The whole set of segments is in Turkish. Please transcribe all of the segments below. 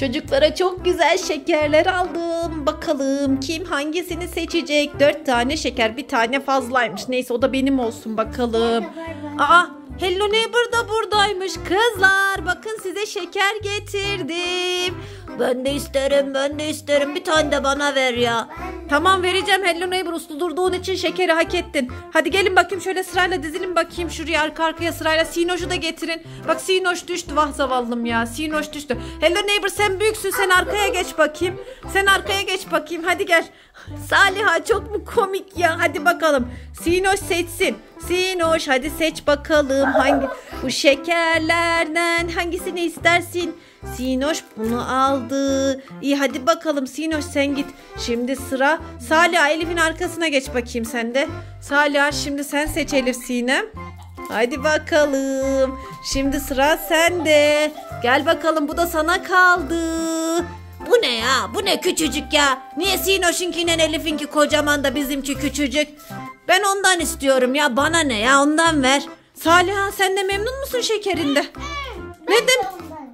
Çocuklara çok güzel şekerler aldım. Bakalım kim hangisini seçecek? 4 tane şeker, bir tane fazlaymış. Neyse o da benim olsun bakalım. Aa, Hello Neighbor da buradaymış. Kızlar bakın size şeker getirdim. Ben de isterim, ben de isterim. Bir tane de bana ver ya. Tamam vereceğim Hello Neighbor, uslu durduğun için şekeri hak ettin. Hadi gelin bakayım şöyle sırayla dizilin bakayım şuraya arka arkaya sırayla. Sinoş'u da getirin. Bak Sinoş düştü, vah zavallım ya. Sinoş düştü. Hello Neighbor sen büyüksün, sen arkaya geç bakayım. Sen arkaya geç bakayım, hadi gel. Saliha çok mu komik ya, hadi bakalım. Sinoş seçsin. Sinoş hadi seç bakalım hangi bu şekerlerden hangisini istersin? Sinoş bunu aldı. İyi hadi bakalım Sinoş sen git. Şimdi sıra Saliha, Elif'in arkasına geç bakayım sen de. Saliha şimdi sen seç Elif, Sinem. Hadi bakalım. Şimdi sıra sende. Gel bakalım bu da sana kaldı. Bu ne ya? Bu ne küçücük ya? Niye Sinoş'unkinden Elif'inki kocaman da bizimki küçücük? Ben ondan istiyorum ya. Bana ne ya? Ondan ver. Saliha sen de memnun musun şekerinde? Neden?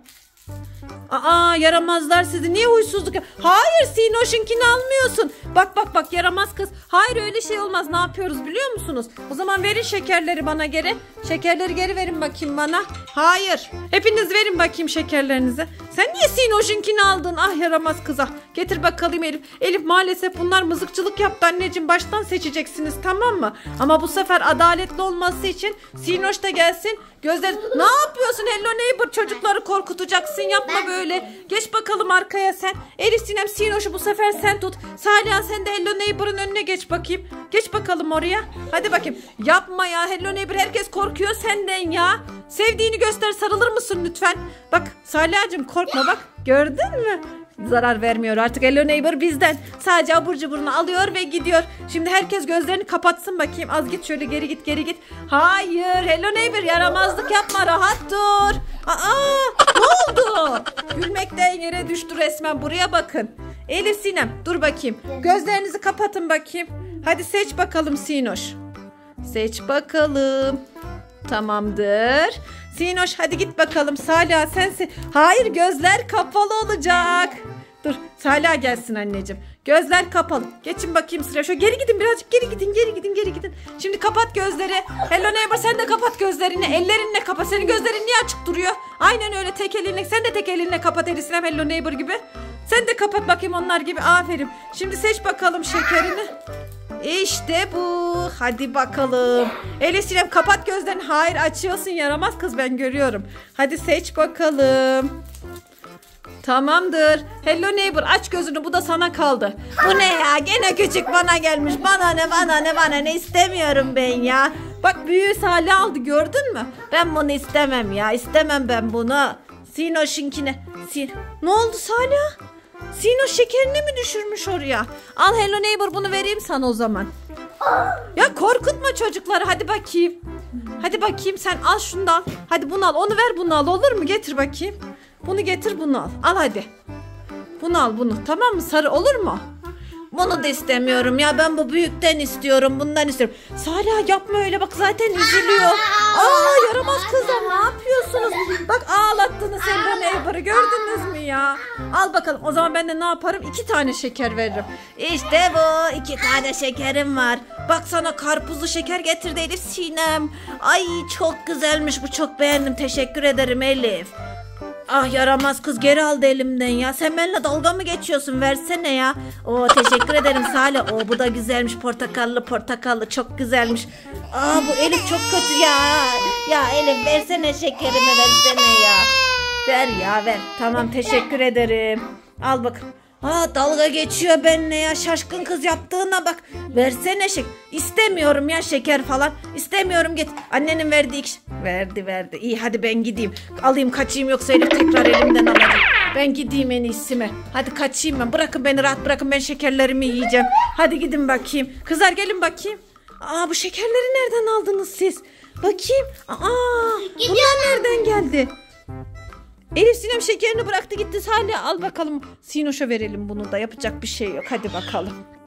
Aa yaramazlar sizi. Niye huysuzluk? Hayır Sinoş'unkini almıyorsun. Bak yaramaz kız. Hayır öyle şey olmaz. Ne yapıyoruz biliyor musunuz? O zaman verin şekerleri bana geri. Şekerleri geri verin bakayım bana. Hayır. Hepiniz verin bakayım şekerlerinizi. Sen niye Sinoş'unkini aldın? Ah yaramaz kıza. Getir bakalım Elif. Elif maalesef bunlar mızıkçılık yaptı anneciğim. Baştan seçeceksiniz tamam mı? Ama bu sefer adaletli olması için Sinoş da gelsin. Gözler. Ne yapıyorsun Hello Neighbor? Çocukları korkutacaksın. Yapma böyle. Geç bakalım arkaya sen. Elif, Sinem, Sinoş'u bu sefer sen tut. Saliha sen de Hello Neighbor'ın önüne geç bakayım. Geç bakalım oraya. Hadi bakayım. Yapma ya Hello Neighbor. Herkes korkuyor senden ya. Sevdiğini göster, sarılır mısın lütfen? Bak Saliha'cığım korkma bak. Gördün mü? Zarar vermiyor artık Hello Neighbor bizden. Sadece abur cuburunu alıyor ve gidiyor. Şimdi herkes gözlerini kapatsın bakayım. Az git şöyle, geri git. Hayır Hello Neighbor yaramazlık yapma, rahat dur. Aa ne oldu? Gülmekten yere düştü resmen, buraya bakın. Elif, Sinem dur bakayım. Gözlerinizi kapatın bakayım. Hadi seç bakalım Sinoş. Seç bakalım. Tamamdır. Sinoş hadi git bakalım. Saliha sensin. Hayır gözler kapalı olacak. Dur Saliha gelsin anneciğim. Gözler kapalı. Geçin bakayım sıraya. Şöyle geri gidin birazcık. Geri gidin. Şimdi kapat gözleri. Hello Neighbor sen de kapat gözlerini. Ellerinle kapat. Senin gözlerin niye açık duruyor? Aynen öyle tek elinle. Sen de tek elinle kapat Elif, Sinem, Hello Neighbor gibi. Sen de kapat bakayım onlar gibi. Aferin. Şimdi seç bakalım şekerini. İşte bu. Hadi bakalım. Elif, Sinem kapat gözlerini. Hayır açıyorsun yaramaz kız, ben görüyorum. Hadi seç bakalım. Tamamdır. Hello Neighbor aç gözünü, bu da sana kaldı. Bu ne ya? Gene küçük bana gelmiş. Bana ne istemiyorum ben ya. Bak büyüğü Salih aldı, gördün mü? Ben bunu istemem ya. İstemem ben bunu. Sinoş'unkine. Ne oldu Salih? Sinoş şekerini mi düşürmüş oraya? Al Hello Neighbor bunu vereyim sana o zaman. Ya korkutma çocukları, hadi bakayım. Hadi bakayım sen al şundan. Hadi bunu al, onu ver, bunu al, olur mu? Getir bakayım. Bunu getir, bunu al. Al hadi. Bunu al bunu, tamam mı? Sarı olur mu? Bunu da istemiyorum ya, ben bu büyükten istiyorum, bundan istiyorum. Salih yapma öyle, bak zaten üzülüyor. Aa yaramaz kızlar, ne yapıyorsunuz? Bak ağlattınız Hello Neighbor'ı, gördünüz mü ya? Al bakalım o zaman ben de ne yaparım? 2 tane şeker veririm. İşte bu, 2 tane şekerim var. Bak sana karpuzlu şeker getirdi Elif, Sinem. Ay çok güzelmiş bu, çok beğendim, teşekkür ederim Elif. Ah yaramaz kız, geri aldı elimden ya. Sen benimle dalga mı geçiyorsun? Versene ya. Oo teşekkür ederim Salih. Oo bu da güzelmiş, portakallı çok güzelmiş. Aa bu Elif çok kötü ya. Ya Elif versene şekerimi, versene ya. Ver ya ver. Tamam teşekkür ederim. Al bakalım. Aa dalga geçiyor benimle ya, şaşkın kız yaptığına bak. Versene İstemiyorum ya şeker falan. İstemiyorum, git. Annenin verdiği verdi. İyi hadi ben gideyim. Alayım kaçayım, yoksa Elif tekrar elimden alacak. Ben gideyim en iyisi mi? Hadi kaçayım ben. Bırakın beni rahat, bırakın, ben şekerlerimi yiyeceğim. Hadi gidin bakayım. Kızlar gelin bakayım. Aa bu şekerleri nereden aldınız siz? Bakayım. Aa bunlar nereden geldi? Elif, Sinem şekerini bıraktı gitti. Salih al bakalım. Sinoş'a verelim bunu da. Yapacak bir şey yok. Hadi bakalım.